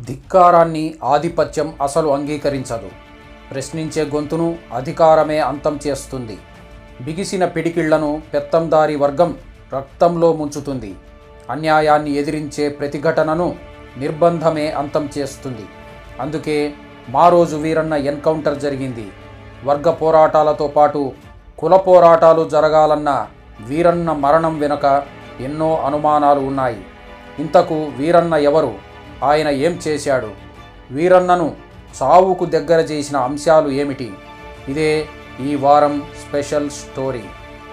ధిక్కారాన్ని ఆధిపత్యం అసలు అంగీకరించదు. ప్రశ్నించే గొంతును అధికారమే అంతం చేస్తుంది. బిగిసిన పిడికిళ్లను పెత్తందారీ వర్గం రక్తంలో ముంచుతుంది. అన్యాయాన్ని ఎదిరించే ప్రతిఘటనను నిర్బంధమే అంతం చేస్తుంది. అందుకే మారోజు వీరన్న ఎన్కౌంటర్ జరిగింది. వర్గ పోరాటాలతో పాటు కుల పోరాటాలు జరగాలన్న వీరన్న మరణం వెనుక ఎన్నో అనుమానాలు ఉన్నాయి. ఇంతకు వీరన్న ఎవరు? ఆయన ఏం చేశాడు? వీరన్నను చావుకు దగ్గర చేసిన అంశాలు ఏమిటి? ఇదే ఈ వారం స్పెషల్ స్టోరీ.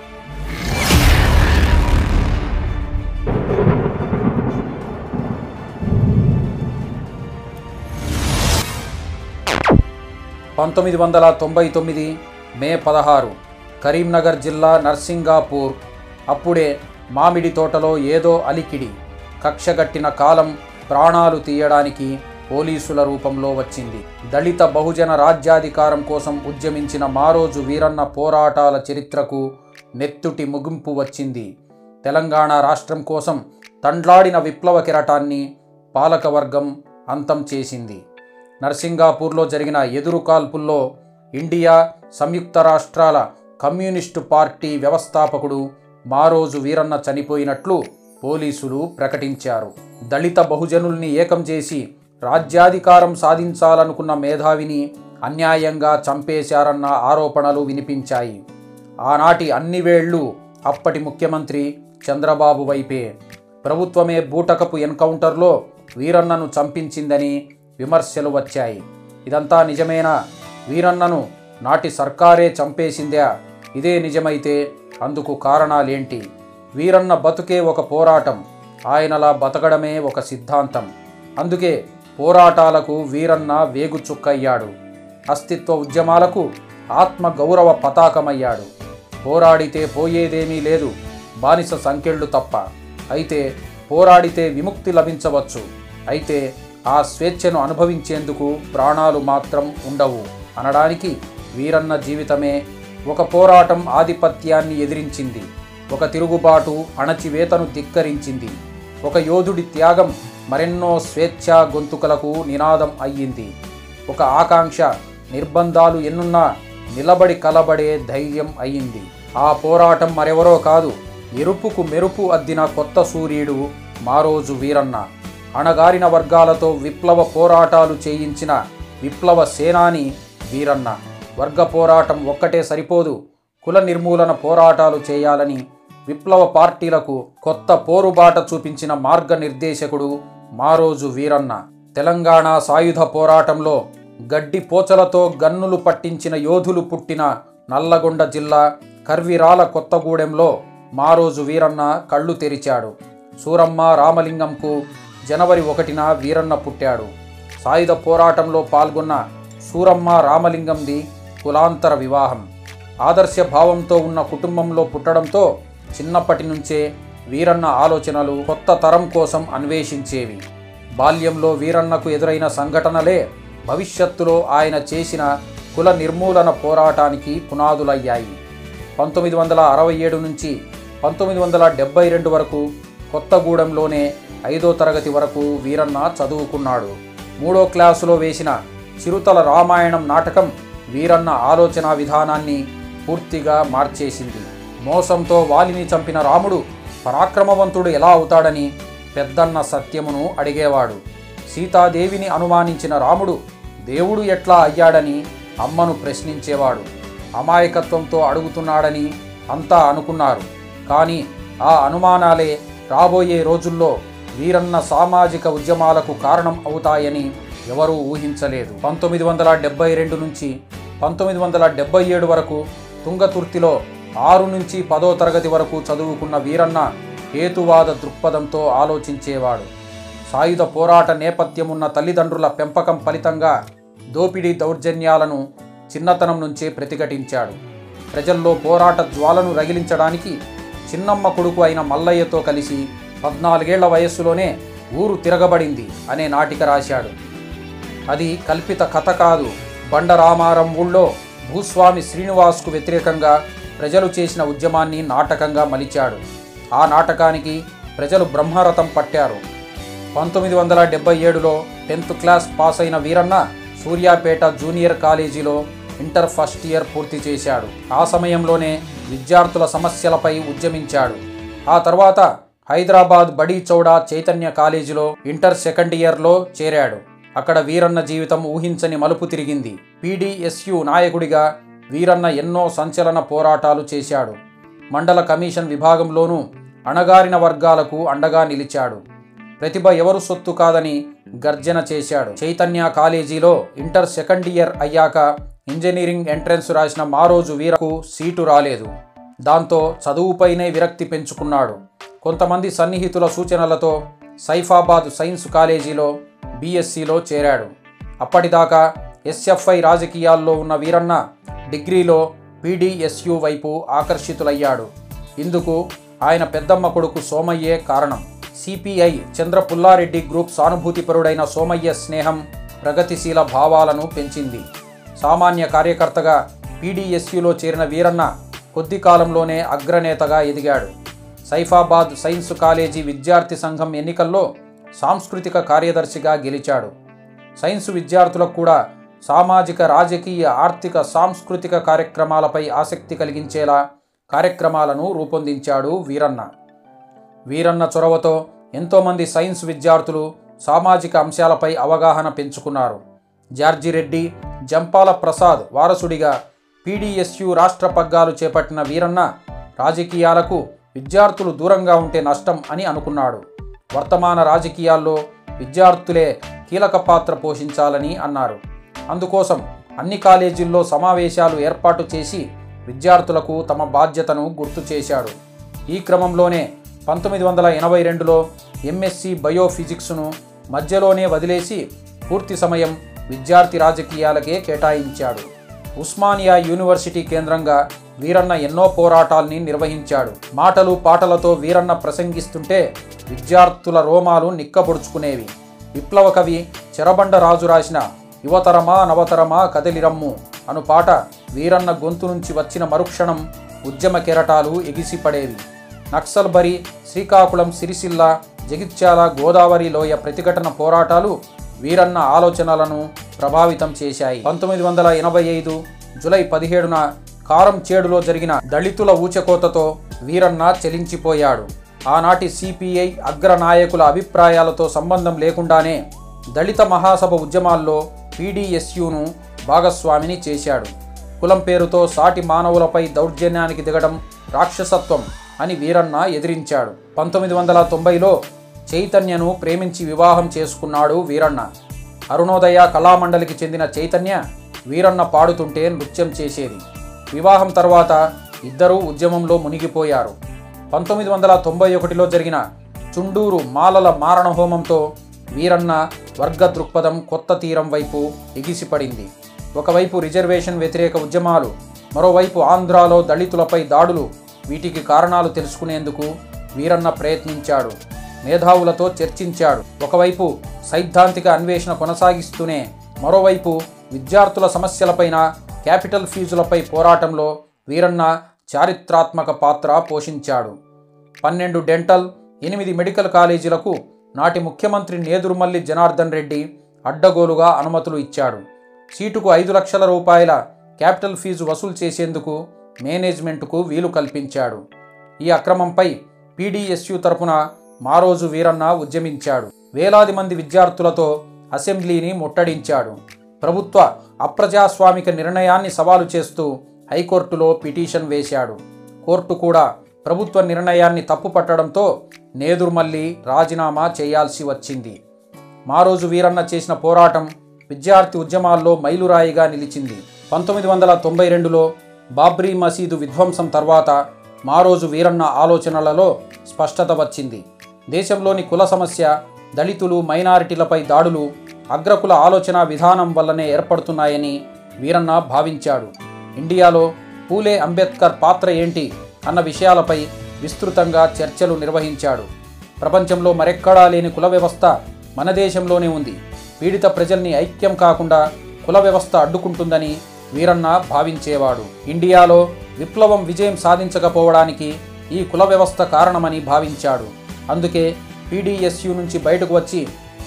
పంతొమ్మిది 1999 మే 16 కరీంనగర్ జిల్లా నర్సింగాపూర్. అప్పుడే మామిడి తోటలో ఏదో అలికిడి. కక్షగట్టిన కాలం ప్రాణాలు తీయడానికి పోలీసుల రూపంలో వచ్చింది. దళిత బహుజన రాజ్యాధికారం కోసం ఉద్యమించిన మారోజు వీరన్న పోరాటాల చరిత్రకు నెత్తుటి ముగింపు వచ్చింది. తెలంగాణ రాష్ట్రం కోసం తండ్లాడిన విప్లవ కెరటాన్ని పాలకవర్గం అంతం చేసింది. నర్సింగాపూర్లో జరిగిన ఎదురుకాల్పుల్లో ఇండియా సంయుక్త రాష్ట్రాల కమ్యూనిస్టు పార్టీ వ్యవస్థాపకుడు మారోజు వీరన్న చనిపోయినట్లు పోలీసులు ప్రకటించారు. దళిత బహుజనుల్ని ఏకం చేసి రాజ్యాధికారం సాధించాలనుకున్న మేధావిని అన్యాయంగా చంపేశారన్న ఆరోపణలు వినిపించాయి. ఆనాటి అన్ని వేళ్లు అప్పటి ముఖ్యమంత్రి చంద్రబాబు వైపే. ప్రభుత్వమే బూటకపు ఎన్కౌంటర్లో వీరన్నను చంపించిందని విమర్శలు వచ్చాయి. ఇదంతా నిజమేనా? వీరన్నను నాటి సర్కారే చంపేసిందా? ఇదే నిజమైతే అందుకు కారణాలేంటి? వీరన్న బతుకే ఒక పోరాటం, ఆయనలా బతకడమే ఒక సిద్ధాంతం. అందుకే పోరాటాలకు వీరన్న వేగుచుక్కయ్యాడు. అస్తిత్వ ఉద్యమాలకు ఆత్మ గౌరవ పతాకమయ్యాడు. పోరాడితే పోయేదేమీ లేదు, బానిస సంకెళ్ళు తప్ప. అయితే పోరాడితే విముక్తి లభించవచ్చు. అయితే ఆ స్వేచ్ఛను అనుభవించేందుకు ప్రాణాలు మాత్రం ఉండవు అనడానికి వీరన్న జీవితమే ఒక పోరాటం. ఆధిపత్యాన్ని ఎదిరించింది. ఒక తిరుగుబాటు అణచివేతను ధిక్కరించింది. ఒక యోధుడి త్యాగం మరెన్నో స్వేచ్ఛా గొంతుకలకు నినాదం అయ్యింది. ఒక ఆకాంక్ష నిర్బంధాలు ఎన్నున్నా నిలబడి కలబడే ధైర్యం అయ్యింది. ఆ పోరాటం మరెవరో కాదు, ఎరుపుకు మెరుపు అద్దిన కొత్త సూర్యుడు మారోజు వీరన్న. అణగారిన వర్గాలతో విప్లవ పోరాటాలు చేయించిన విప్లవ సేనాని వీరన్న. వర్గ పోరాటం ఒక్కటే సరిపోదు, కుల నిర్మూలన పోరాటాలు చేయాలని విప్లవ పార్టీలకు కొత్త పోరుబాట చూపించిన మార్గనిర్దేశకుడు మారోజు వీరన్న. తెలంగాణ సాయుధ పోరాటంలో గడ్డి పోచలతో గన్నులు పట్టించిన యోధులు పుట్టిన నల్లగొండ జిల్లా కర్విరాల కొత్తగూడెంలో మారోజు వీరన్న కళ్ళు తెరిచాడు. సూరమ్మ రామలింగంకు జనవరి 1న వీరన్న పుట్టాడు. సాయుధ పోరాటంలో పాల్గొన్న సూరమ్మ రామలింగంది కులాంతర వివాహం. ఆదర్శ భావంతో ఉన్న కుటుంబంలో పుట్టడంతో చిన్నప్పటి నుంచే వీరన్న ఆలోచనలు కొత్త తరం కోసం అన్వేషించేవి. బాల్యంలో వీరన్నకు ఎదురైన సంఘటనలే భవిష్యత్తులో ఆయన చేసిన కుల నిర్మూలన పోరాటానికి పునాదులయ్యాయి. 1967 నుంచి 1972 వరకు కొత్తగూడెంలోనే 5వ తరగతి వరకు వీరన్న చదువుకున్నాడు. 3వ క్లాసులో వేసిన చిరుతల రామాయణం నాటకం వీరన్న ఆలోచన విధానాన్ని పూర్తిగా మార్చేసింది. మోసంతో వాలిని చంపిన రాముడు పరాక్రమవంతుడు ఎలా అవుతాడని పెద్దన్న సత్యమును అడిగేవాడు. సీతాదేవిని అనుమానించిన రాముడు దేవుడు ఎట్లా అయ్యాడని అమ్మను ప్రశ్నించేవాడు. అమాయకత్వంతో అడుగుతున్నాడని అంతా అనుకున్నారు. కానీ ఆ అనుమానాలే రాబోయే రోజుల్లో వీరన్న సామాజిక ఉద్యమాలకు కారణం అవుతాయని ఎవరూ ఊహించలేదు. 1972 నుంచి 1977 వరకు తుంగతుర్తిలో 6 నుంచి 10వ తరగతి వరకు చదువుకున్న వీరన్న హేతువాద దృక్పథంతో ఆలోచించేవాడు. సాయుధ పోరాట నేపథ్యమున్న తల్లిదండ్రుల పెంపకం ఫలితంగా దోపిడీ దౌర్జన్యాలను చిన్నతనం నుంచే ప్రతిఘటించాడు. ప్రజల్లో పోరాట జ్వాలను రగిలించడానికి చిన్నమ్మ కొడుకు అయిన మల్లయ్యతో కలిసి 14 ఏళ్ల వయస్సులోనే ఊరు తిరగబడింది అనే నాటిక రాశాడు. అది కల్పిత కథ కాదు. బండరామారం ఊళ్ళో భూస్వామి శ్రీనివాస్కు వ్యతిరేకంగా ప్రజలు చేసిన ఉద్యమాన్ని నాటకంగా మలిచాడు. ఆ నాటకానికి ప్రజలు బ్రహ్మరథం పట్టారు. 1977లో 10th క్లాస్ పాస్ అయిన వీరన్న సూర్యాపేట జూనియర్ కాలేజీలో ఇంటర్ ఫస్ట్ ఇయర్ పూర్తి చేశాడు. ఆ సమయంలోనే విద్యార్థుల సమస్యలపై ఉద్యమించాడు. ఆ తర్వాత హైదరాబాద్ బడి చౌడా చైతన్య కాలేజీలో ఇంటర్ సెకండ్ ఇయర్లో చేరాడు. అక్కడ వీరన్న జీవితం ఊహించని మలుపు తిరిగింది. పీడీఎస్యు నాయకుడిగా వీరన్న ఎన్నో సంచలన పోరాటాలు చేశాడు. మండల కమిషన్ విభాగంలోనూ అణగారిన వర్గాలకు అండగా నిలిచాడు. ప్రతిభ ఎవరు సొత్తు కాదని గర్జన చేశాడు. చైతన్య కాలేజీలో ఇంటర్ సెకండ్ ఇయర్ అయ్యాక ఇంజనీరింగ్ ఎంట్రన్స్ రాసిన మారోజు వీరకు సీటు రాలేదు. దాంతో చదువుపైనే విరక్తి పెంచుకున్నాడు. కొంతమంది సన్నిహితుల సూచనలతో సైఫాబాద్ సైన్స్ కాలేజీలో బీఎస్సీలో చేరాడు. అప్పటిదాకా ఎస్ఎఫ్ఐ రాజకీయాల్లో ఉన్న వీరన్న డిగ్రీలో పీడీఎస్యు వైపు ఆకర్షితులయ్యాడు. ఇందుకు ఆయన పెద్దమ్మ కొడుకు సోమయ్యే కారణం. సిపిఐ చంద్రపుల్లారెడ్డి గ్రూప్ సానుభూతిపరుడైన సోమయ్య స్నేహం ప్రగతిశీల భావాలను పెంచింది. సామాన్య కార్యకర్తగా పీడీఎస్యులో చేరిన వీరన్న కొద్ది కాలంలోనే అగ్రనేతగా ఎదిగాడు. సైఫాబాద్ సైన్స్ కాలేజీ విద్యార్థి సంఘం ఎన్నికల్లో సాంస్కృతిక కార్యదర్శిగా గెలిచాడు. సైన్స్ విద్యార్థులకు కూడా సామాజిక, రాజకీయ, ఆర్థిక, సాంస్కృతిక కార్యక్రమాలపై ఆసక్తి కలిగించేలా కార్యక్రమాలను రూపొందించాడు వీరన్న. వీరన్న చొరవతో ఎంతోమంది సైన్స్ విద్యార్థులు సామాజిక అంశాలపై అవగాహన పెంచుకున్నారు. జార్జిరెడ్డి, జంపాల ప్రసాద్ వారసుడిగా పీడీఎస్యు రాష్ట్ర పగ్గాలు చేపట్టిన వీరన్న రాజకీయాలకు విద్యార్థులు దూరంగా ఉంటే నష్టం అని అనుకున్నాడు. వర్తమాన రాజకీయాల్లో విద్యార్థులే కీలక పాత్ర పోషించాలని అన్నారు. అందుకోసం అన్ని కాలేజీల్లో సమావేశాలు ఏర్పాటు చేసి విద్యార్థులకు తమ బాధ్యతను గుర్తు చేశాడు. ఈ క్రమంలోనే 1982లో ఎంఎస్సి బయోఫిజిక్స్ను మధ్యలోనే వదిలేసి పూర్తి సమయం విద్యార్థి రాజకీయాలకే కేటాయించాడు. ఉస్మానియా యూనివర్సిటీ కేంద్రంగా వీరన్న ఎన్నో పోరాటాల్ని నిర్వహించాడు. మాటలు పాటలతో వీరన్న ప్రసంగిస్తుంటే విద్యార్థుల రోమాలు నిక్కబొడుచుకునేవి. విప్లవ కవి చెరబండ రాజు రాసిన యువతరమా నవతరమా కదలిరమ్ము అను పాట వీరన్న గొంతు నుంచి వచ్చిన మరుక్షణం ఉద్యమ కెరటాలు ఎగిసిపడేవి. నక్సల్బరి, శ్రీకాకుళం, సిరిసిల్ల, జగిత్యాల, గోదావరి లోయ ప్రతిఘటన పోరాటాలు వీరన్న ఆలోచనలను ప్రభావితం చేశాయి. 1985 జూలై 17న కారంచేడులో జరిగిన దళితుల ఊచకోతతో వీరన్న చెలించిపోయాడు. ఆనాటి సిపిఐ అగ్రనాయకుల అభిప్రాయాలతో సంబంధం లేకుండానే దళిత మహాసభ ఉద్యమాల్లో పీడీఎస్యును భాగస్వామిని చేశాడు. కులం పేరుతో సాటి మానవులపై దౌర్జన్యానికి దిగడం రాక్షసత్వం అని వీరన్న ఎదిరించాడు. 1990లో చైతన్యను ప్రేమించి వివాహం చేసుకున్నాడు వీరన్న. అరుణోదయ కళామండలికి చెందిన చైతన్య వీరన్న పాడుతుంటే నృత్యం చేసేది. వివాహం తర్వాత ఇద్దరూ ఉద్యమంలో మునిగిపోయారు. 1991లో జరిగిన చుండూరు మాలల మారణహోమంతో వీరన్న వర్గ దృక్పథం కొత్త తీరం వైపు ఎగిసిపడింది. ఒకవైపు రిజర్వేషన్ వ్యతిరేక ఉద్యమాలు, మరోవైపు ఆంధ్రాలో దళితులపై దాడులు. వీటికి కారణాలు తెలుసుకునేందుకు వీరన్న ప్రయత్నించాడు. మేధావులతో చర్చించాడు. ఒకవైపు సైద్ధాంతిక అన్వేషణ కొనసాగిస్తూనే మరోవైపు విద్యార్థుల సమస్యలపైన, క్యాపిటల్ ఫీజులపై పోరాటంలో వీరన్న చారిత్రాత్మక పాత్ర పోషించాడు. 12 డెంటల్, 8 మెడికల్ కాలేజీలకు నాటి ముఖ్యమంత్రి నేదురుమల్లి జనార్దన్ రెడ్డి అడ్డగోలుగా అనుమతులు ఇచ్చాడు. సీటుకు 5 లక్షల రూపాయల క్యాపిటల్ ఫీజు వసూలు చేసేందుకు మేనేజ్మెంటుకు వీలు కల్పించాడు. ఈ అక్రమంపై పీడీఎస్యు తరపున మారోజు వీరన్న ఉద్యమించాడు. వేలాది మంది విద్యార్థులతో అసెంబ్లీని ముట్టడించాడు. ప్రభుత్వ అప్రజాస్వామిక నిర్ణయాన్ని సవాలు చేస్తూ హైకోర్టులో పిటిషన్ వేశాడు. కోర్టు కూడా ప్రభుత్వ నిర్ణయాన్ని తప్పుపట్టడంతో నేదురుమల్లి రాజీనామా చేయాల్సి వచ్చింది. మారోజు వీరన్న చేసిన పోరాటం విద్యార్థి ఉద్యమాల్లో మైలురాయిగా నిలిచింది. 1992లో బాబ్రీ మసీదు విధ్వంసం తర్వాత మారోజు వీరన్న ఆలోచనలలో స్పష్టత వచ్చింది. దేశంలోని కుల సమస్య, దళితులు, మైనారిటీలపై దాడులు అగ్రకుల ఆలోచన విధానం వల్లనే ఏర్పడుతున్నాయని వీరన్న భావించాడు. ఇండియాలో పూలే అంబేద్కర్ పాత్ర ఏంటి అన్న విషయాలపై విస్తృతంగా చర్చలు నిర్వహించాడు. ప్రపంచంలో మరెక్కడా లేని కుల వ్యవస్థ మన దేశంలోనే ఉంది. పీడిత ప్రజల్ని ఐక్యం కాకుండా కుల వ్యవస్థ అడ్డుకుంటుందని వీరన్న భావించేవాడు. ఇండియాలో విప్లవం విజయం సాధించకపోవడానికి ఈ కుల వ్యవస్థ కారణమని భావించాడు. అందుకే పీడీఎస్యు నుంచి బయటకు వచ్చి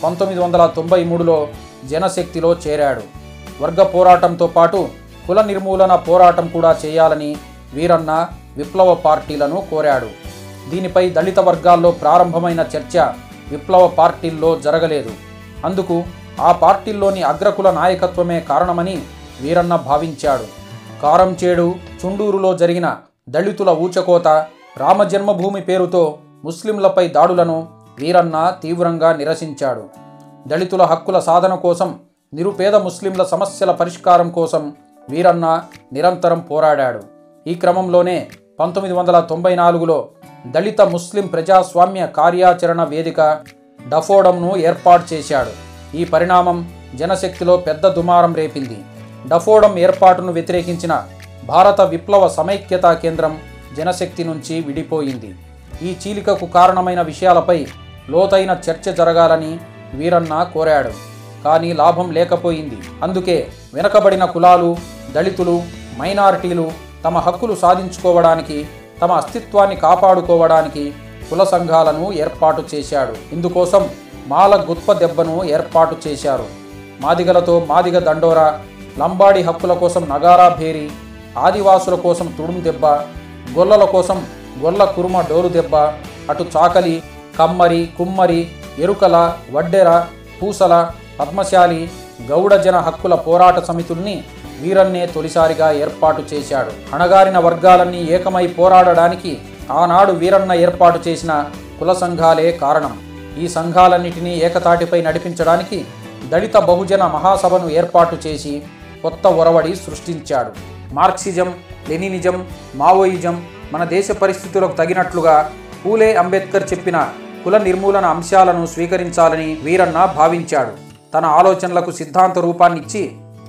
1993లో జనశక్తిలో చేరాడు. వర్గ పోరాటంతో పాటు కుల నిర్మూలన పోరాటం కూడా చేయాలని వీరన్న విప్లవ పార్టీలను కోరాడు. దీనిపై దళిత వర్గాల్లో ప్రారంభమైన చర్చ విప్లవ పార్టీల్లో జరగలేదు. అందుకు ఆ పార్టీల్లోని అగ్రకుల నాయకత్వమే కారణమని వీరన్న భావించాడు. కారంచేడు, చుండూరులో జరిగిన దళితుల ఊచకోత, రామజన్మభూమి పేరుతో ముస్లింలపై దాడులను వీరన్న తీవ్రంగా నిరసించాడు. దళితుల హక్కుల సాధన కోసం, నిరుపేద ముస్లింల సమస్యల పరిష్కారం కోసం వీరన్న నిరంతరం పోరాడాడు. ఈ క్రమంలోనే 1994లో దళిత ముస్లిం ప్రజాస్వామ్య కార్యాచరణ వేదిక డఫోడంను ఏర్పాటు చేశాడు. ఈ పరిణామం జనశక్తిలో పెద్ద దుమారం రేపింది. డఫోడం ఏర్పాటును వ్యతిరేకించిన భారత విప్లవ సమైక్యతా కేంద్రం జనశక్తి నుంచి విడిపోయింది. ఈ చీలికకు కారణమైన విషయాలపై లోతైన చర్చ జరగాలని వీరన్న కోరాడు. కానీ లాభం లేకపోయింది. అందుకే వెనుకబడిన కులాలు, దళితులు, మైనారిటీలు తమ హక్కులు సాధించుకోవడానికి, తమ అస్తిత్వాన్ని కాపాడుకోవడానికి కుల సంఘాలను ఏర్పాటు చేశాడు. ఇందుకోసం మాల గుత్ప దెబ్బను ఏర్పాటు చేశారు. మాదిగలతో మాదిగ దండోరా, లంబాడి హక్కుల కోసం నగారా భేరి, ఆదివాసుల కోసం తుడుం దెబ్బ, గొల్లల కోసం గొల్ల కురుమ డోలు దెబ్బ, అటు చాకలి, కమ్మరి, కుమ్మరి, ఎరుకల, వడ్డెర, పూసల, పద్మశాలి, గౌడ జన హక్కుల పోరాట సమితుల్ని వీరన్నే తొలిసారిగా ఏర్పాటు చేశాడు. అణగారిన వర్గాలన్నీ ఏకమై పోరాడడానికి ఆనాడు వీరన్న ఏర్పాటు చేసిన కుల సంఘాలే కారణం. ఈ సంఘాలన్నిటినీ ఏకతాటిపై నడిపించడానికి దళిత బహుజన మహాసభను ఏర్పాటు చేసి కొత్త ఒరవడి సృష్టించాడు. మార్క్సిజం, లెనినిజం, మావోయిజం మన దేశ పరిస్థితులకు తగినట్లుగా పూలే అంబేద్కర్ చెప్పిన కుల నిర్మూలన అంశాలను స్వీకరించాలని వీరన్న భావించాడు. తన ఆలోచనలకు సిద్ధాంత రూపాన్నిచ్చి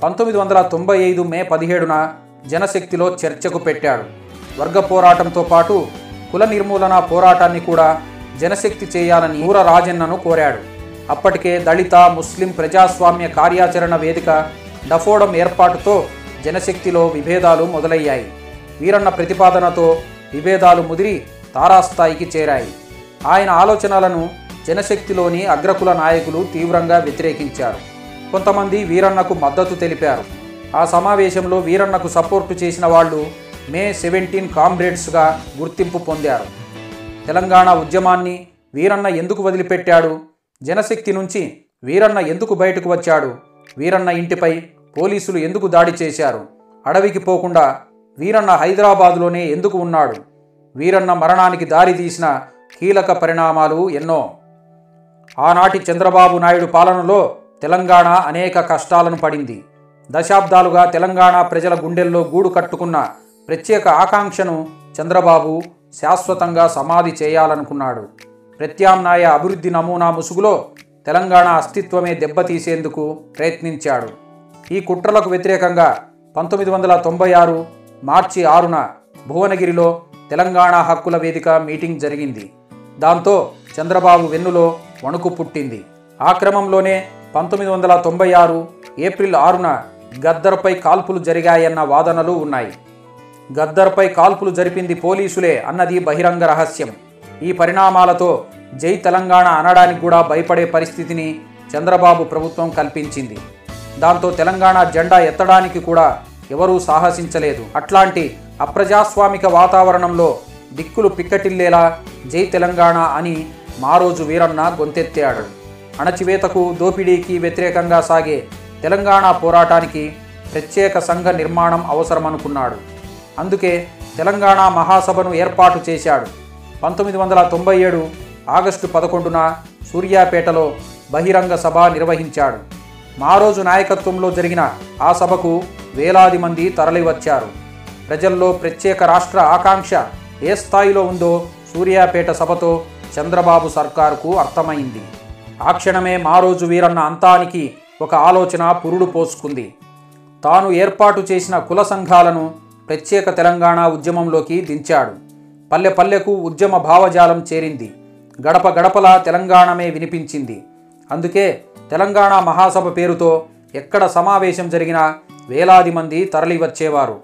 1995 మే 17న జనశక్తిలో చర్చకు పెట్టాడు. వర్గ పోరాటంతో పాటు కుల నిర్మూలన పోరాటాన్ని కూడా జనశక్తి చేయాలని ఊర రాజన్నను కోరాడు. అప్పటికే దళిత ముస్లిం ప్రజాస్వామ్య కార్యాచరణ వేదిక డఫోడం ఏర్పాటుతో జనశక్తిలో విభేదాలు మొదలయ్యాయి. వీరన్న ప్రతిపాదనతో విభేదాలు ముదిరి తారాస్థాయికి చేరాయి. ఆయన ఆలోచనలను జనశక్తిలోని అగ్రకుల నాయకులు తీవ్రంగా వ్యతిరేకించారు. కొంతమంది వీరన్నకు మద్దతు తెలిపారు. ఆ సమావేశంలో వీరన్నకు సపోర్టు చేసిన వాళ్ళు మే 17 కామ్రేడ్స్గా గుర్తింపు పొందారు. తెలంగాణ ఉద్యమాన్ని వీరన్న ఎందుకు వదిలిపెట్టాడు? జనశక్తి నుంచి వీరన్న ఎందుకు బయటకు వచ్చాడు? వీరన్న ఇంటిపై పోలీసులు ఎందుకు దాడి చేశారు? అడవికి పోకుండా వీరన్న హైదరాబాదులోనే ఎందుకు ఉన్నాడు? వీరన్న మరణానికి దారి తీసిన కీలక పరిణామాలు ఎన్నో. ఆనాటి చంద్రబాబు నాయుడు పాలనలో తెలంగాణ అనేక కష్టాలను పడింది. దశాబ్దాలుగా తెలంగాణ ప్రజల గుండెల్లో గూడు కట్టుకున్న ప్రత్యేక ఆకాంక్షను చంద్రబాబు శాశ్వతంగా సమాధి చేయాలనుకున్నాడు. ప్రత్యామ్నాయ అభివృద్ధి నమూనా ముసుగులో తెలంగాణ అస్తిత్వమే దెబ్బతీసేందుకు ప్రయత్నించాడు. ఈ కుట్రలకు వ్యతిరేకంగా 1996 మార్చి 6న భువనగిరిలో తెలంగాణ హక్కుల వేదిక మీటింగ్ జరిగింది. దాంతో చంద్రబాబు వెన్నులో వణుకు పుట్టింది. ఆ క్రమంలోనే 1996 ఏప్రిల్ 6న గద్దర్పై కాల్పులు జరిగాయన్న వాదనలు ఉన్నాయి. గద్దర్పై కాల్పులు జరిపింది పోలీసులే అన్నది బహిరంగ రహస్యం. ఈ పరిణామాలతో జై తెలంగాణ అనడానికి కూడా భయపడే పరిస్థితిని చంద్రబాబు ప్రభుత్వం కల్పించింది. దాంతో తెలంగాణ జెండా ఎత్తడానికి కూడా ఎవరూ సాహసించలేదు. అట్లాంటి అప్రజాస్వామిక వాతావరణంలో దిక్కులు పిక్కటిల్లేలా జై తెలంగాణ అని మారోజు వీరన్న గొంతెత్తాడు. అణచివేతకు, దోపిడీకి వ్యతిరేకంగా సాగే తెలంగాణ పోరాటానికి ప్రత్యేక సంఘ నిర్మాణం అవసరమనుకున్నాడు. అందుకే తెలంగాణ మహాసభను ఏర్పాటు చేశాడు. 1997 ఆగస్టు 11న సూర్యాపేటలో బహిరంగ సభ నిర్వహించాడు. మారోజు నాయకత్వంలో జరిగిన ఆ సభకు వేలాది మంది తరలివచ్చారు. ప్రజల్లో ప్రత్యేక రాష్ట్ర ఆకాంక్ష ఏ స్థాయిలో ఉందో సూర్యాపేట సభతో చంద్రబాబు సర్కారుకు అర్థమైంది. ఆ క్షణమే మారోజు వీరన్న అంతానికి ఒక ఆలోచన పురుడు పోసుకుంది. తాను ఏర్పాటు చేసిన కుల సంఘాలను ప్రత్యేక తెలంగాణ ఉద్యమంలోకి దించాడు. పల్లె పల్లెకు ఉద్యమ భావజాలం చేరింది. గడప గడపలా తెలంగాణమే వినిపించింది. అందుకే తెలంగాణ మహాసభ పేరుతో ఎక్కడ సమావేశం జరిగినా వేలాది మంది తరలివచ్చేవారు.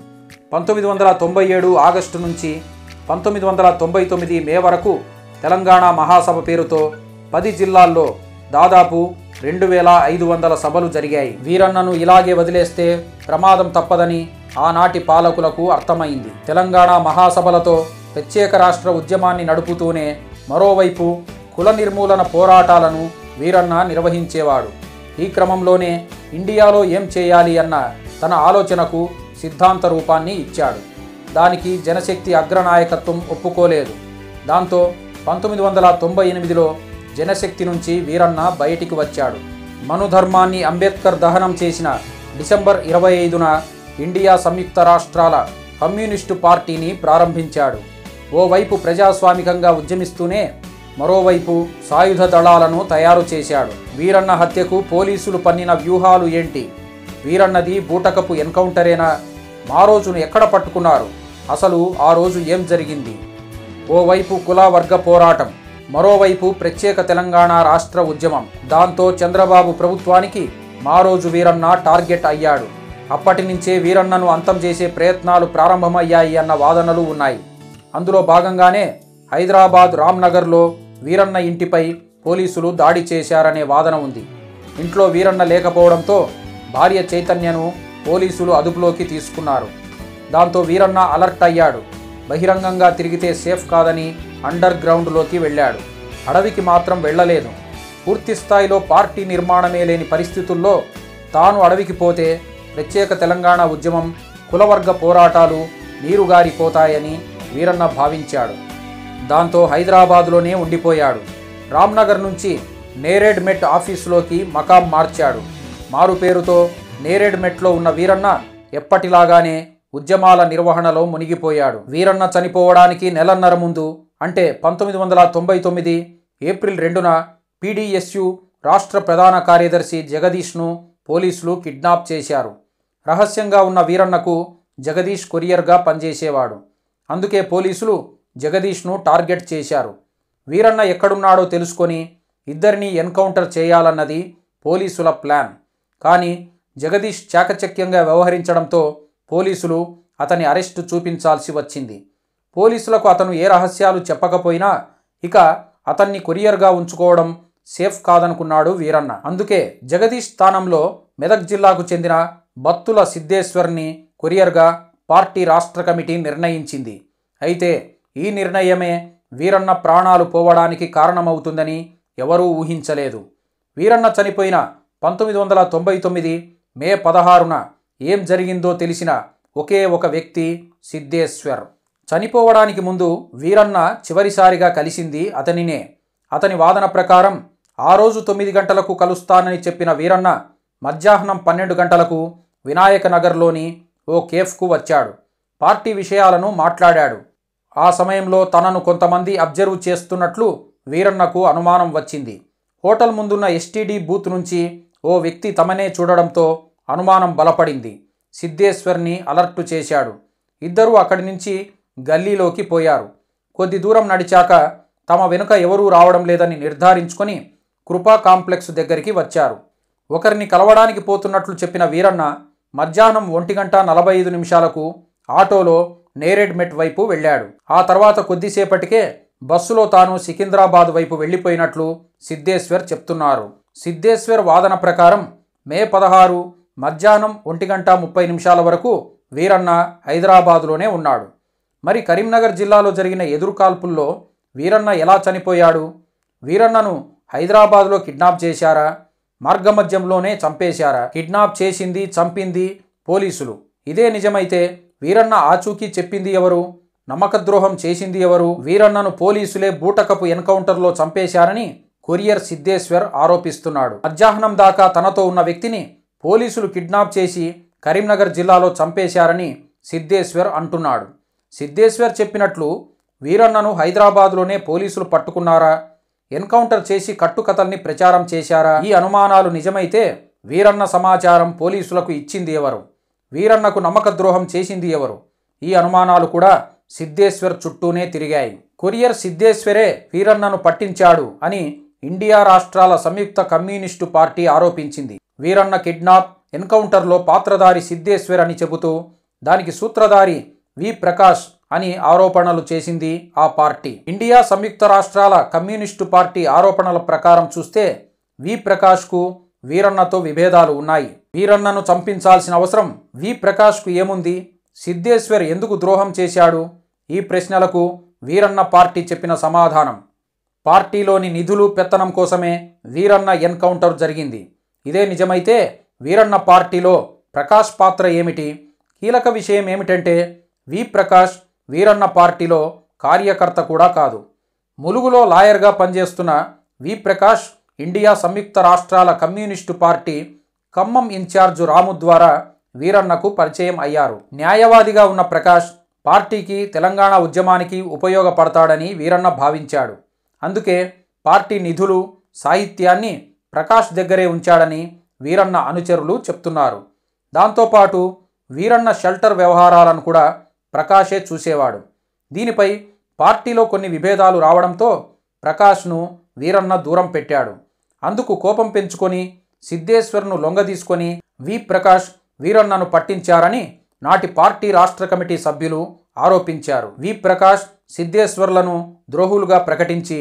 1997 ఆగస్టు నుంచి 1999 మే వరకు తెలంగాణ మహాసభ పేరుతో 10 జిల్లాల్లో దాదాపు 2500 సభలు జరిగాయి. వీరన్నను ఇలాగే వదిలేస్తే ప్రమాదం తప్పదని ఆనాటి పాలకులకు అర్థమైంది. తెలంగాణ మహాసభలతో ప్రత్యేక రాష్ట్ర ఉద్యమాన్ని నడుపుతూనే మరోవైపు కుల నిర్మూలన పోరాటాలను వీరన్న నిర్వహించేవాడు. ఈ క్రమంలోనే ఇండియాలో ఏం చేయాలి అన్న తన ఆలోచనకు సిద్ధాంత రూపాన్ని ఇచ్చాడు. దానికి జనశక్తి అగ్రనాయకత్వం ఒప్పుకోలేదు. దాంతో 1998లో జనశక్తి నుంచి వీరన్న బయటికి వచ్చాడు. మనుధర్మాన్ని అంబేద్కర్ దహనం చేసిన డిసెంబర్ 25న ఇండియా సంయుక్త రాష్ట్రాల కమ్యూనిస్టు పార్టీని ప్రారంభించాడు. ఓవైపు ప్రజాస్వామికంగా ఉద్యమిస్తూనే మరోవైపు సాయుధ దళాలను తయారు చేశాడు. వీరన్న హత్యకు పోలీసులు పన్నిన వ్యూహాలు ఏంటి? వీరన్నది బూటకపు ఎన్కౌంటరేనా? మా రోజును ఎక్కడ పట్టుకున్నారు? అసలు ఆ రోజు ఏం జరిగింది? ఓవైపు కుల వర్గ పోరాటం, మరోవైపు ప్రత్యేక తెలంగాణ రాష్ట్ర ఉద్యమం. దాంతో చంద్రబాబు ప్రభుత్వానికి మా రోజు వీరన్న టార్గెట్ అయ్యాడు. అప్పటి నుంచే వీరన్నను అంతం చేసే ప్రయత్నాలు ప్రారంభమయ్యాయి అన్న వాదనలు ఉన్నాయి. అందులో భాగంగానే హైదరాబాద్ రామ్నగర్లో వీరన్న ఇంటిపై పోలీసులు దాడి చేశారనే వాదన ఉంది. ఇంట్లో వీరన్న లేకపోవడంతో భార్య చైతన్యను పోలీసులు అదుపులోకి తీసుకున్నారు. దాంతో వీరన్న అలర్ట్ అయ్యాడు. బహిరంగంగా తిరిగితే సేఫ్ కాదని అండర్ గ్రౌండ్లోకి వెళ్ళాడు. అడవికి మాత్రం వెళ్ళలేదు. పూర్తి స్థాయిలో పార్టీ నిర్మాణమే లేని పరిస్థితుల్లో తాను అడవికి పోతే ప్రత్యేక తెలంగాణ ఉద్యమం, కులవర్గ పోరాటాలు నీరుగారిపోతాయని వీరన్న భావించాడు. దాంతో హైదరాబాద్లోనే ఉండిపోయాడు. రామ్నగర్ నుంచి నేరేడ్ మెట్ ఆఫీసులోకి మకాం మార్చాడు. మారు పేరుతో నేరేడ్ మెట్లో ఉన్న వీరన్న ఎప్పటిలాగానే ఉద్యమాల నిర్వహణలో మునిగిపోయాడు. వీరన్న చనిపోవడానికి నెలన్నర ముందు అంటే 1999 ఏప్రిల్ 2న పీడీఎస్యు రాష్ట్ర ప్రధాన కార్యదర్శి జగదీష్ను పోలీసులు కిడ్నాప్ చేశారు. రహస్యంగా ఉన్న వీరన్నకు జగదీష్ కొరియర్గా పనిచేసేవాడు. అందుకే పోలీసులు జగదీష్ను టార్గెట్ చేశారు. వీరన్న ఎక్కడున్నాడో తెలుసుకొని ఇద్దరిని ఎన్కౌంటర్ చేయాలన్నది పోలీసుల ప్లాన్. కానీ జగదీష్ చాకచక్యంగా వ్యవహరించడంతో పోలీసులు అతని అరెస్టు చూపించాల్సి వచ్చింది. పోలీసులకు అతను ఏ రహస్యాలు చెప్పకపోయినా ఇక అతన్ని కొరియర్గా ఉంచుకోవడం సేఫ్ కాదనుకున్నాడు వీరన్న. అందుకే జగదీష్ స్థానంలో మెదక్ జిల్లాకు చెందిన బత్తుల సిద్ధేశ్వర్ని కొరియర్గా పార్టీ రాష్ట్ర కమిటీ నిర్ణయించింది. అయితే ఈ నిర్ణయమే వీరన్న ప్రాణాలు పోవడానికి కారణమవుతుందని ఎవరూ ఊహించలేదు. వీరన్న చనిపోయిన 1999 మే 16న ఏం జరిగిందో తెలిసిన ఒకే ఒక వ్యక్తి సిద్ధేశ్వర్. చనిపోవడానికి ముందు వీరన్న చివరిసారిగా కలిసింది అతనినే. అతని వాదన ప్రకారం ఆ రోజు 9 గంటలకు కలుస్తానని చెప్పిన వీరన్న మధ్యాహ్నం 12 గంటలకు వినాయక నగర్లోని ఓ కేఫ్కు వచ్చాడు. పార్టీ విషయాలను మాట్లాడాడు. ఆ సమయంలో తనను కొంతమంది అబ్జర్వ్ చేస్తున్నట్లు వీరన్నకు అనుమానం వచ్చింది. హోటల్ ముందున్న ఎస్టీడీ బూత్ నుంచి ఓ వ్యక్తి తమనే చూడడంతో అనుమానం బలపడింది. సిద్ధేశ్వర్ని అలర్టు చేశాడు. ఇద్దరూ అక్కడి నుంచి గల్లీలోకి పోయారు. కొద్ది దూరం నడిచాక తమ వెనుక ఎవరూ రావడం లేదని నిర్ధారించుకొని కృపా కాంప్లెక్స్ దగ్గరికి వచ్చారు. ఒకరిని కలవడానికి పోతున్నట్లు చెప్పిన వీరన్న మధ్యాహ్నం 1:45 ఆటోలో నేరేడ్ మెట్ వైపు వెళ్ళాడు. ఆ తర్వాత కొద్దిసేపటికే బస్సులో తాను సికింద్రాబాద్ వైపు వెళ్ళిపోయినట్లు సిద్ధేశ్వర్ చెప్తున్నారు. సిద్ధేశ్వర్ వాదన ప్రకారం మే 16 మధ్యాహ్నం 1:30 వరకు వీరన్న హైదరాబాదులోనే ఉన్నాడు. మరి కరీంనగర్ జిల్లాలో జరిగిన ఎదురుకాల్పుల్లో వీరన్న ఎలా చనిపోయాడు? వీరన్నను హైదరాబాద్లో కిడ్నాప్ చేశారా? మార్గమధ్యంలోనే చంపేశారా? కిడ్నాప్ చేసింది, చంపింది పోలీసులు. ఇదే నిజమైతే వీరన్న ఆచూకీ చెప్పింది ఎవరు? నమ్మకద్రోహం చేసింది ఎవరు? వీరన్నను పోలీసులే బూటకపు ఎన్కౌంటర్లో చంపేశారని కొరియర్ సిద్ధేశ్వర్ ఆరోపిస్తున్నాడు. మధ్యాహ్నం దాకా తనతో ఉన్న వ్యక్తిని పోలీసులు కిడ్నాప్ చేసి కరీంనగర్ జిల్లాలో చంపేశారని సిద్ధేశ్వర్ అంటున్నాడు. సిద్ధేశ్వర్ చెప్పినట్లు వీరన్నను హైదరాబాద్లోనే పోలీసులు పట్టుకున్నారా? ఎన్కౌంటర్ చేసి కట్టుకథల్ని ప్రచారం చేశారా? ఈ అనుమానాలు నిజమైతే వీరన్న సమాచారం పోలీసులకు ఇచ్చింది ఎవరు? వీరన్నకు నమ్మకద్రోహం చేసింది ఎవరు? ఈ అనుమానాలు కూడా సిద్ధేశ్వర్ చుట్టూనే తిరిగాయి. కొరియర్ సిద్ధేశ్వరే వీరన్నను పట్టించాడు అని ఇండియా రాష్ట్రాల సంయుక్త కమ్యూనిస్టు పార్టీ ఆరోపించింది. వీరన్న కిడ్నాప్, ఎన్కౌంటర్లో పాత్రధారి సిద్ధేశ్వర్ అని చెబుతూ దానికి సూత్రధారి వి ప్రకాష్ అని ఆరోపణలు చేసింది ఆ పార్టీ. ఇండియా సంయుక్త రాష్ట్రాల కమ్యూనిస్టు పార్టీ ఆరోపణల ప్రకారం చూస్తే వి ప్రకాష్కు వీరన్నతో విభేదాలు ఉన్నాయి. వీరన్నను చంపించాల్సిన అవసరం వి ప్రకాష్కు ఏముంది? సిద్ధేశ్వర్ ఎందుకు ద్రోహం చేశాడు? ఈ ప్రశ్నలకు వీరన్న పార్టీ చెప్పిన సమాధానం, పార్టీలోని నిధులు పెత్తనం కోసమే వీరన్న ఎన్కౌంటర్ జరిగింది. ఇదే నిజమైతే వీరన్న పార్టీలో ప్రకాష్ పాత్ర ఏమిటి? కీలక విషయం ఏమిటంటే వి ప్రకాష్ వీరన్న పార్టీలో కార్యకర్త కూడా కాదు. ములుగులో లాయర్గా పనిచేస్తున్న వి ప్రకాష్ ఇండియా సంయుక్త రాష్ట్రాల communist party Khammam in charge Ramu ద్వారా వీరన్నకు పరిచయం అయ్యారు. న్యాయవాదిగా ఉన్న ప్రకాష్ పార్టీకి, తెలంగాణ ఉద్యమానికి ఉపయోగపడతాడని వీరన్న భావించాడు. అందుకే పార్టీ నిధులు, సాహిత్యాన్ని ప్రకాష్ దగ్గరే ఉంచాడని వీరన్న అనుచరులు చెప్తున్నారు. దాంతోపాటు వీరన్న షెల్టర్ వ్యవహారాలను కూడా ప్రకాషే చూసేవాడు. దీనిపై పార్టీలో కొన్ని విభేదాలు రావడంతో ప్రకాష్ను వీరన్న దూరం పెట్టాడు. అందుకు కోపం పెంచుకొని సిద్ధేశ్వర్ను లొంగదీసుకొని వి ప్రకాష్ వీరన్నను పట్టించారని నాటి పార్టీ రాష్ట్ర కమిటీ సభ్యులు ఆరోపించారు. వి ప్రకాష్ సిద్ధేశ్వర్లను ద్రోహులుగా ప్రకటించి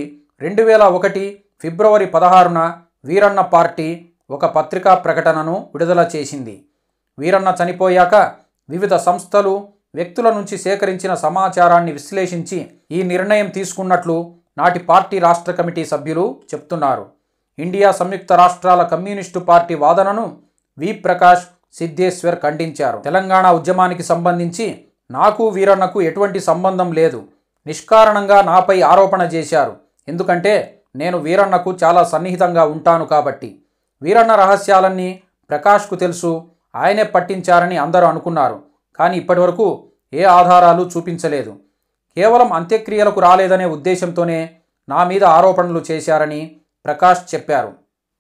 2001 ఫిబ్రవరి 16న వీరన్న పార్టీ ఒక పత్రికా ప్రకటనను విడుదల చేసింది. వీరన్న చనిపోయాక వివిధ సంస్థలు, వ్యక్తుల నుంచి సేకరించిన సమాచారాన్ని విశ్లేషించి ఈ నిర్ణయం తీసుకున్నట్లు నాటి పార్టీ రాష్ట్ర కమిటీ సభ్యులు చెప్తున్నారు. ఇండియా సంయుక్త రాష్ట్రాల కమ్యూనిస్టు పార్టీ వాదనను వి ప్రకాష్, సిద్ధేశ్వర్ ఖండించారు. తెలంగాణ ఉద్యమానికి సంబంధించి నాకు వీరన్నకు ఎటువంటి సంబంధం లేదు, నిష్కారణంగా నాపై ఆరోపణ చేశారు. ఎందుకంటే నేను వీరన్నకు చాలా సన్నిహితంగా ఉంటాను కాబట్టి. వీరన్న రహస్యాలన్నీ ప్రకాష్కు తెలుసు, ఆయనే పట్టించారని అందరూ అనుకున్నారు. కానీ ఇప్పటివరకు ఏ ఆధారాలు చూపించలేదు. కేవలం అంత్యక్రియలకు రాలేదనే ఉద్దేశంతోనే నా మీద ఆరోపణలు చేశారని ప్రకాష్ చెప్పారు.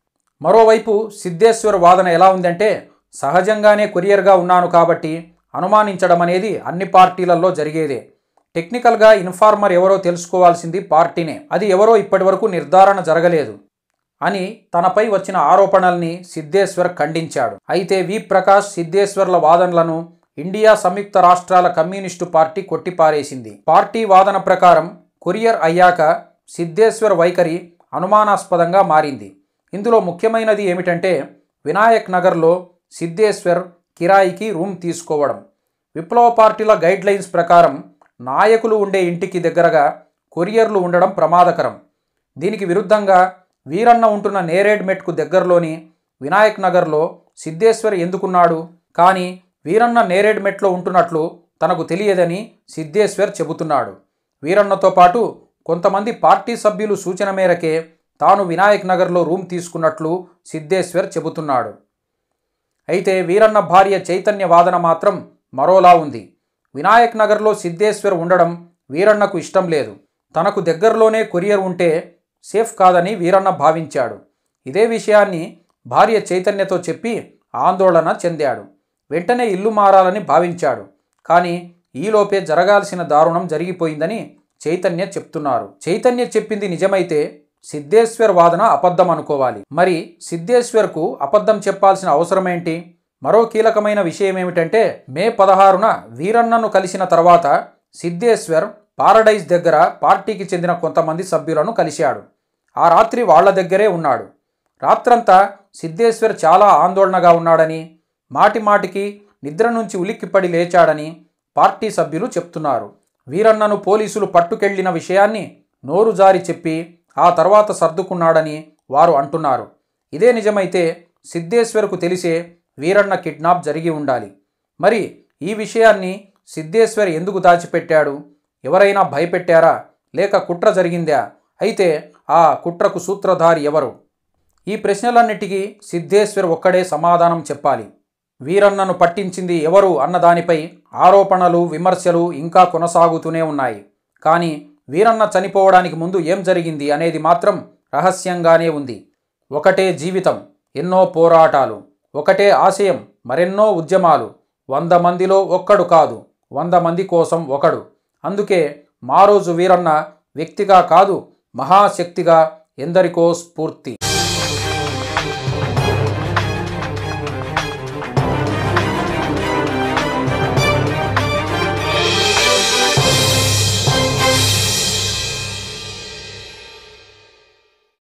మరోవైపు సిద్ధేశ్వర్ వాదన ఎలా ఉందంటే సహజంగానే కొరియర్గా ఉన్నాను కాబట్టి అనుమానించడం అనేది అన్ని పార్టీలలో జరిగేదే. టెక్నికల్గా ఇన్ఫార్మర్ ఎవరో తెలుసుకోవాల్సింది పార్టీనే, అది ఎవరో ఇప్పటివరకు నిర్ధారణ జరగలేదు అని తనపై వచ్చిన ఆరోపణల్ని సిద్ధేశ్వర్ ఖండించాడు. అయితే వి ప్రకాష్, సిద్ధేశ్వర్ల వాదనలను ఇండియా సంయుక్త రాష్ట్రాల కమ్యూనిస్టు పార్టీ కొట్టిపారేసింది. పార్టీ వాదన ప్రకారం కొరియర్ అయ్యాక సిద్ధేశ్వర్ వైఖరి అనుమానాస్పదంగా మారింది. ఇందులో ముఖ్యమైనది ఏమిటంటే వినాయక్ నగర్లో సిద్ధేశ్వర్ కిరాయికి రూమ్ తీసుకోవడం. విప్లవ పార్టీల గైడ్లైన్స్ ప్రకారం నాయకులు ఉండే ఇంటికి దగ్గరగా కొరియర్లు ఉండడం ప్రమాదకరం. దీనికి విరుద్ధంగా వీరన్న ఉంటున్న నేరేడ్మెట్కు దగ్గరలోని వినాయక్ నగర్లో సిద్ధేశ్వర్ ఎందుకున్నాడు? కానీ వీరన్న నేరేడ్మెట్లో ఉంటున్నట్లు తనకు తెలియదని సిద్ధేశ్వర్ చెబుతున్నాడు. వీరన్నతో పాటు కొంతమంది పార్టీ సభ్యులు సూచన మేరకే తాను వినాయక్ నగర్లో రూమ్ తీసుకున్నట్లు సిద్ధేశ్వర్ చెబుతున్నాడు. అయితే వీరన్న భార్య చైతన్య వాదన మాత్రం మరోలా ఉంది. వినాయక్ నగర్లో సిద్ధేశ్వర్ ఉండడం వీరన్నకు ఇష్టం లేదు. తనకు దగ్గరలోనే కొరియర్ ఉంటే సేఫ్ కాదని వీరన్న భావించాడు. ఇదే విషయాన్ని భార్య చైతన్యతో చెప్పి ఆందోళన చెందాడు. వెంటనే ఇల్లు మారాలని భావించాడు. కానీ ఈలోపే జరగాల్సిన దారుణం జరిగిపోయిందని చైతన్య చెప్తున్నారు. చైతన్య చెప్పింది నిజమైతే సిద్ధేశ్వర్ వాదన అబద్ధం అనుకోవాలి. మరి సిద్ధేశ్వర్కు అబద్ధం చెప్పాల్సిన అవసరమేంటి? మరో కీలకమైన విషయం ఏమిటంటే మే 16న వీరన్నను కలిసిన తర్వాత సిద్ధేశ్వర్ పారడైజ్ దగ్గర పార్టీకి చెందిన కొంతమంది సభ్యులను కలిశాడు. ఆ రాత్రి వాళ్ల దగ్గరే ఉన్నాడు. రాత్రంతా సిద్ధేశ్వర్ చాలా ఆందోళనగా ఉన్నాడని, మాటిమాటికి నిద్ర నుంచి ఉలిక్కిపడి లేచాడని పార్టీ సభ్యులు చెప్తున్నారు. వీరన్నను పోలీసులు పట్టుకెళ్లిన విషయాన్ని నోరు జారి చెప్పి ఆ తర్వాత సర్దుకున్నాడని వారు అంటున్నారు. ఇదే నిజమైతే సిద్ధేశ్వర్కు తెలిసే వీరన్న కిడ్నాప్ జరిగి ఉండాలి. మరి ఈ విషయాన్ని సిద్ధేశ్వర్ ఎందుకు దాచిపెట్టాడు? ఎవరైనా భయపెట్టారా? లేక కుట్ర జరిగిందా? అయితే ఆ కుట్రకు సూత్రధారి ఎవరు? ఈ ప్రశ్నలన్నిటికీ సిద్ధేశ్వర్ ఒక్కడే సమాధానం చెప్పాలి. వీరన్నను పట్టించింది ఎవరు అన్నదానిపై ఆరోపణలు, విమర్శలు ఇంకా కొనసాగుతూనే ఉన్నాయి. కానీ వీరన్న చనిపోవడానికి ముందు ఏం జరిగింది అనేది మాత్రం రహస్యంగానే ఉంది. ఒకటే జీవితం, ఎన్నో పోరాటాలు, ఒకటే ఆశయం, మరెన్నో ఉద్యమాలు. 100 మందిలో ఒక్కడు కాదు, 100 మంది కోసం ఒకడు. అందుకే మారోజు వీరన్న వ్యక్తిగా కాదు, మహాశక్తిగా ఎందరికో స్ఫూర్తి.